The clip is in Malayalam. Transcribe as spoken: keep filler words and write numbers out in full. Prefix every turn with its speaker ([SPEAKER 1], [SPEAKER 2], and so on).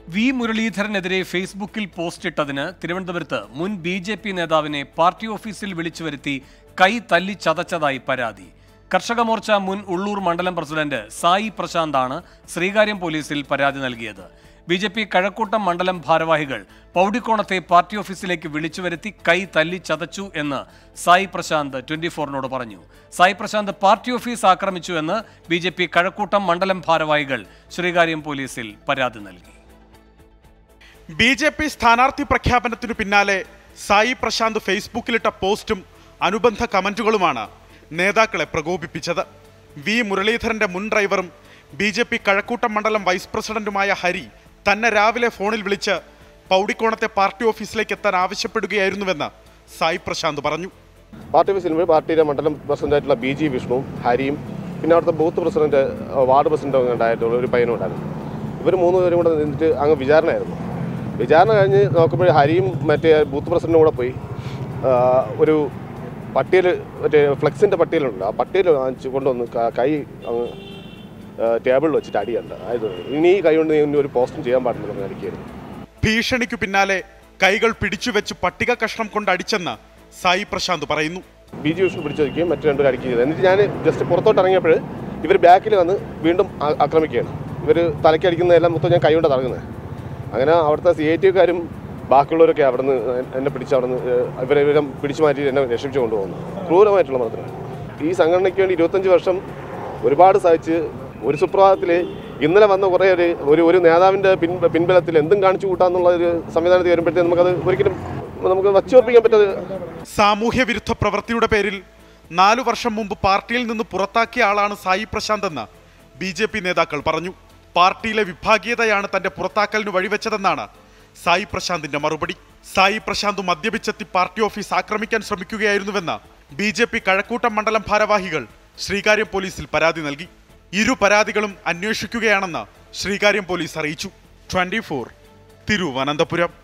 [SPEAKER 1] വി മുരളീധരനെതിരെ ഫേസ്ബുക്കിൽ പോസ്റ്റിട്ടതിന് തിരുവനന്തപുരത്ത് മുൻ ബി ജെ പി നേതാവിനെ പാർട്ടി ഓഫീസിൽ വിളിച്ചു വരുത്തി കൈ തല്ലി ചതച്ചതായി പരാതി. കർഷക മോർച്ച മുൻ ഉള്ളൂർ മണ്ഡലം പ്രസിഡന്റ് സായി പ്രശാന്താണ് ശ്രീകാര്യം പോലീസിൽ പരാതി നൽകിയത്. ബി ജെ പി കഴക്കൂട്ടം മണ്ഡലം ഭാരവാഹികൾ പൗടിക്കോണത്തെ പാർട്ടി ഓഫീസിലേക്ക് വിളിച്ചു വരുത്തി കൈ തല്ലി ചതച്ചു എന്ന് സായി പ്രശാന്ത് ട്വന്റി ഫോറിനോട് പറഞ്ഞു. സായി പ്രശാന്ത് പാർട്ടി ഓഫീസ് ആക്രമിച്ചു എന്ന് ബി ജെ പി കഴക്കൂട്ടം മണ്ഡലം ഭാരവാഹികൾ ശ്രീകാര്യം പോലീസിൽ പരാതി നൽകി.
[SPEAKER 2] ബി ജെ പി സ്ഥാനാർത്ഥി പ്രഖ്യാപനത്തിനു പിന്നാലെ സായി പ്രശാന്ത് ഫേസ്ബുക്കിലിട്ട പോസ്റ്റും അനുബന്ധ കമന്റുകളുമാണ് നേതാക്കളെ പ്രകോപിപ്പിച്ചത്. വി മുരളീധരന്റെ മുൻ ഡ്രൈവറും ബി ജെ പി കഴക്കൂട്ടം മണ്ഡലം വൈസ് പ്രസിഡന്റുമായ ഹരി തന്നെ രാവിലെ ഫോണിൽ വിളിച്ച് പൗടിക്കോണത്തെ പാർട്ടി ഓഫീസിലേക്ക് എത്താൻ ആവശ്യപ്പെടുകയായിരുന്നുവെന്ന് സായി പ്രശാന്ത് പറഞ്ഞു.
[SPEAKER 3] പാർട്ടി ഓഫീസിൽ പാർട്ടിയുടെ മണ്ഡലം പ്രസിഡന്റായിട്ടുള്ള ബി ജി വിഷ്ണുവും ഹരിയും പിന്നെ അവിടുത്തെ ബൂത്ത് പ്രസിഡന്റ് വാർഡ് പ്രസിഡന്റും ഉണ്ടായിട്ടുള്ള ഒരു പയ്യനും ഉണ്ടായിരുന്നു. ഇവർ മൂന്ന് പേരും കൂടെ നിന്നിട്ട് അങ്ങ് വിചാരണയായിരുന്നു. വിചാരണ കഴിഞ്ഞ് നോക്കുമ്പോൾ ഹരിയും മറ്റേ ബൂത്ത് പ്രസിഡന്റും കൂടെ പോയി ഒരു പട്ടിയൽ മറ്റേ ഫ്ലെക്സിൻ്റെ പട്ടിയലുണ്ട്. ആ പട്ടിയൽ വാങ്ങിച്ച് കൊണ്ടുവന്ന് കൈ അങ്ങ് ടേബിളിൽ വെച്ചിട്ട് അടിയുണ്ട്. അതായത് ഇനി ഈ കൈ കൊണ്ട് ഇനി ഒരു പോസ്റ്റും ചെയ്യാൻ പാടില്ലെന്ന് അടിക്കായിരുന്നു.
[SPEAKER 2] ഭീഷണിക്കു പിന്നാലെ കൈകൾ പിടിച്ചു വെച്ച് പട്ടിക കഷ്ണം കൊണ്ട് അടിച്ചെന്ന് സായി പ്രശാന്ത് പറയുന്നു.
[SPEAKER 3] ബി ജി വിഷ്ണു പിടിച്ചു വയ്ക്കുകയും മറ്റു രണ്ടുപേരും അടിക്കുകയും ചെയ്തു. എന്നിട്ട് ഞാൻ ജസ്റ്റ് പുറത്തോട്ട് ഇറങ്ങിയപ്പോൾ ഇവർ ബാക്കിൽ വന്ന് വീണ്ടും ആക്രമിക്കുകയാണ്. ഇവർ തലയ്ക്കടിക്കുന്നതെല്ലാം മൊത്തം ഞാൻ കൈ കൊണ്ട് തടങ്ങുന്നത്. അങ്ങനെ അവിടുത്തെ സി ഐ ടിക്കാരും ബാക്കിയുള്ളവരൊക്കെ അവിടെ നിന്ന് എന്നെ പിടിച്ച് അവിടെ നിന്ന് ഇവരെ ഇവരെ പിടിച്ചു മാറ്റി എന്നെ രക്ഷിച്ചു കൊണ്ടുപോകുന്നു. ക്രൂരമായിട്ടുള്ള മതത്തിലാണ്. ഈ സംഘടനയ്ക്ക് വേണ്ടി ഇരുപത്തഞ്ച് വർഷം ഒരുപാട് സഹിച്ച് ഒരു സുപ്രഭാതത്തിൽ ഇന്നലെ വന്ന കുറേ ഒരു ഒരു നേതാവിൻ്റെ പിൻ പിൻബലത്തിൽ എന്തും കാണിച്ചു കൂട്ടാന്നുള്ള ഒരു സംവിധാനത്തിൽ വരുമ്പോഴത്തേക്ക് നമുക്കത് ഒരിക്കലും നമുക്ക് വച്ചുറപ്പിക്കാൻ പറ്റാതെ.
[SPEAKER 2] സാമൂഹ്യ വിരുദ്ധ പ്രവൃത്തിയുടെ പേരിൽ നാലു വർഷം മുമ്പ് പാർട്ടിയിൽ നിന്ന് പുറത്താക്കിയ ആളാണ് സായി പ്രശാന്ത് എന്ന് ബി ജെ പി നേതാക്കൾ പറഞ്ഞു. പാർട്ടിയിലെ വിഭാഗീയതയാണ് തന്റെ പുറത്താക്കലിന് വഴിവെച്ചതെന്നാണ് സായി പ്രശാന്തിന്റെ മറുപടി. സായി പ്രശാന്ത് മദ്യപിച്ചെത്തി പാർട്ടി ഓഫീസ് ആക്രമിക്കാൻ ശ്രമിക്കുകയായിരുന്നുവെന്ന് ബി ജെ പി കഴക്കൂട്ടം മണ്ഡലം ഭാരവാഹികൾ ശ്രീകാര്യം പോലീസിൽ പരാതി നൽകി. ഇരു പരാതികളും അന്വേഷിക്കുകയാണെന്ന് ശ്രീകാര്യം പോലീസ് അറിയിച്ചു. Twenty four Thiruvananthapuram.